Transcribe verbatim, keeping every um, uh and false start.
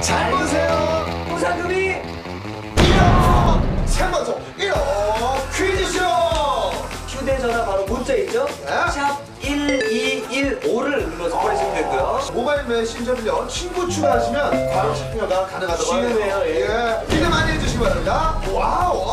잘 보세요. 보상금이 일억 생방송 일억 퀴즈쇼. 휴대전화 바로 문자 있죠? 네. 샵 일이일오를 눌러서 보내시면 되고요. 모바일 메신저를요 친구 추가하시면 바로 참여가 가능하다고 쉬우네요, 예. 예. 기대 많이 해주시기 바랍니다. 와우.